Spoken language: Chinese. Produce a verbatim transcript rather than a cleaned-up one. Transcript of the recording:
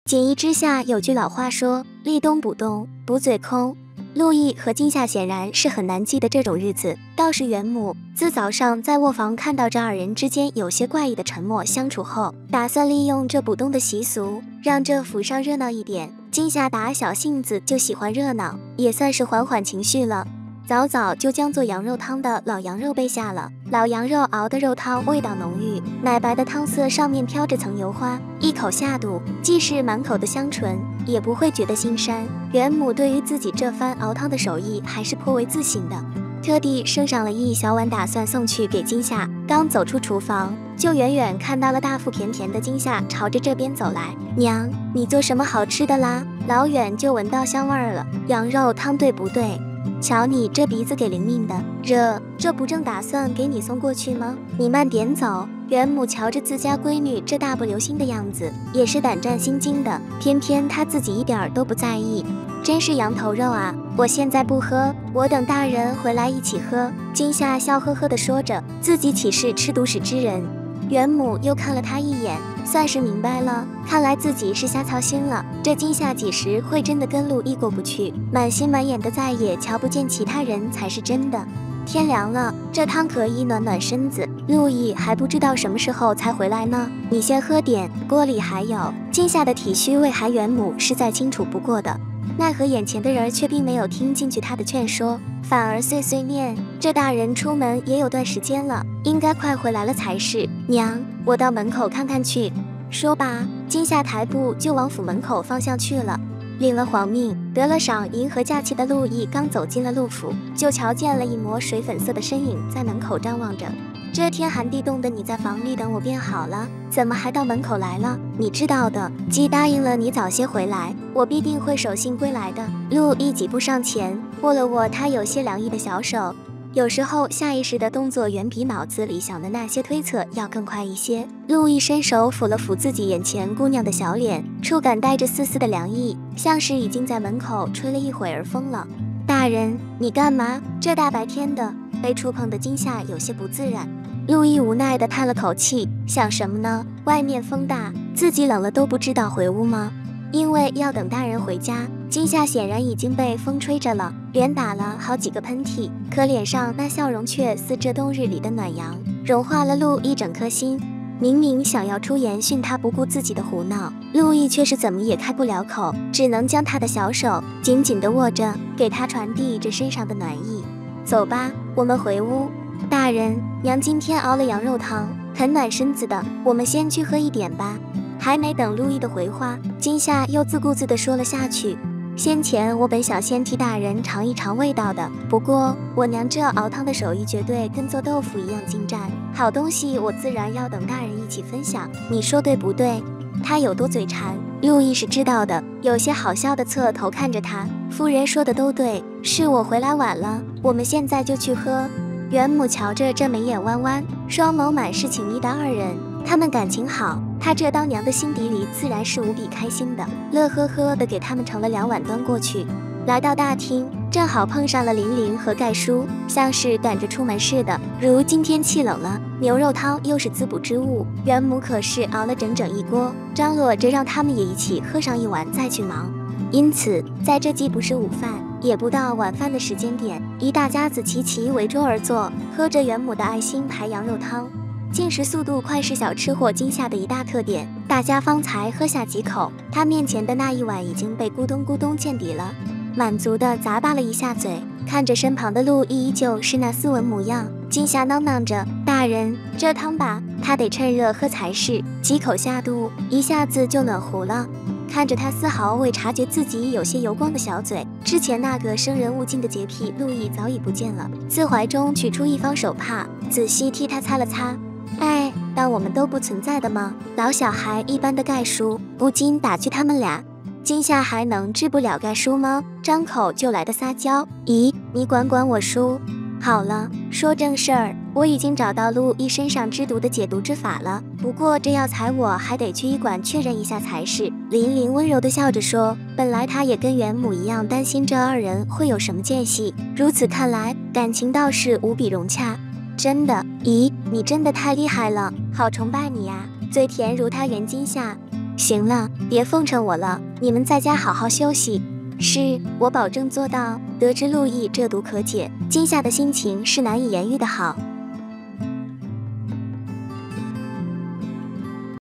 锦衣之下有句老话说，立冬补冬，补嘴空。陆毅和金夏显然是很难记得这种日子，倒是袁母自早上在卧房看到这二人之间有些怪异的沉默相处后，打算利用这补冬的习俗，让这府上热闹一点。金夏打小性子就喜欢热闹，也算是缓缓情绪了。早早就将做羊肉汤的老羊肉备下了，老羊肉熬的肉汤味道浓郁，奶白的汤色上面飘着层油花，一口下肚，既是满口的香醇，也不会觉得心膻。袁母对于自己这番熬汤的手艺还是颇为自信的，特地升上了一小碗，打算送去给金夏。刚走出厨房，就远远看到了大腹便便的金夏朝着这边走来。娘，你做什么好吃的啦？老远就闻到香味儿了，羊肉汤对不对？瞧你这鼻子给灵敏的，这这不正打算给你送过去吗？你慢点走。袁母瞧着自家闺女这大步流星的样子，也是胆战心惊的，偏偏她自己一点都不在意。真是羊头肉啊，我现在不喝，我等大人回来一起喝。金夏笑呵呵地说着，自己岂是吃独食之人？袁母又看了他一眼，算是明白了，看来自己是瞎操心了。这金夏几时会真的跟陆毅过不去？满心满眼的再也瞧不见其他人才是真的。天凉了，这汤可以暖暖身子。陆毅还不知道什么时候才回来呢，你先喝点，锅里还有。金夏的体虚未寒，袁母是再清楚不过的。奈何眼前的人却并没有听进去他的劝说，反而碎碎念：这大人出门也有段时间了，应该快回来了才是。娘，我到门口看看去。说罢，金夏抬步就往府门口方向去了。领了皇命，得了赏银和假期的陆毅刚走进了陆府，就瞧见了一抹水粉色的身影在门口张望着。这天寒地冻的，你在房里等我便好了，怎么还到门口来了？你知道的，既答应了你早些回来，我必定会守信归来的。陆毅几步上前，握了握他有些凉意的小手。有时候下意识的动作远比脑子里想的那些推测要更快一些。陆毅伸手抚了抚自己眼前姑娘的小脸，触感带着丝丝的凉意，像是已经在门口吹了一会儿风了。大人，你干嘛？这大白天的，被触碰的金夏有些不自然。陆毅无奈地叹了口气，想什么呢？外面风大，自己冷了都不知道回屋吗？因为要等大人回家，金夏显然已经被风吹着了，连打了好几个喷嚏，可脸上那笑容却似这冬日里的暖阳，融化了陆一整颗心。明明想要出言训他不顾自己的胡闹，陆毅却是怎么也开不了口，只能将他的小手紧紧地握着，给他传递着身上的暖意。走吧，我们回屋。大人，娘今天熬了羊肉汤，很暖身子的，我们先去喝一点吧。还没等陆毅的回话，金夏又自顾自地说了下去。先前我本想先替大人尝一尝味道的，不过我娘这熬汤的手艺绝对跟做豆腐一样精湛，好东西我自然要等大人一起分享，你说对不对？他有多嘴馋，陆毅是知道的，有些好笑的侧头看着他。夫人说的都对，是我回来晚了，我们现在就去喝。袁母瞧着这眉眼弯弯、双眸满是情意的二人，他们感情好，她这当娘的心底里自然是无比开心的，乐呵呵的给他们盛了两碗端过去。来到大厅，正好碰上了琳琳和盖叔，像是赶着出门似的。如今天气冷了，牛肉汤又是滋补之物，袁母可是熬了整整一锅，张罗着让他们也一起喝上一碗再去忙。因此，在这既不是午饭，也不到晚饭的时间点，一大家子齐齐围桌而坐，喝着袁母的爱心牌羊肉汤。进食速度快是小吃货金夏的一大特点，大家方才喝下几口，他面前的那一碗已经被咕咚咕咚见底了，满足的咂巴了一下嘴，看着身旁的陆毅依旧是那斯文模样，金夏囔囔着：大人，这汤吧，他得趁热喝才是。几口下肚，一下子就暖糊了。看着他丝毫未察觉自己有些油光的小嘴，之前那个生人勿近的洁癖陆毅早已不见了，自怀中取出一方手帕，仔细替他擦了擦。哎，当我们都不存在的吗？老小孩一般的盖叔不禁打趣他们俩。今夏还能治不了盖叔吗？张口就来的撒娇。咦，你管管我叔。好了，说正事儿，我已经找到陆毅身上之毒的解毒之法了，不过这药材我还得去医馆确认一下才是。琳琳温柔地笑着说，本来她也跟袁母一样担心这二人会有什么间隙，如此看来感情倒是无比融洽。真的？咦，你真的太厉害了，好崇拜你呀，最甜如他原金夏。 行了，别奉承我了，你们在家好好休息。是，我保证做到。得知陆毅这毒可解，今夏的心情是难以言喻的好。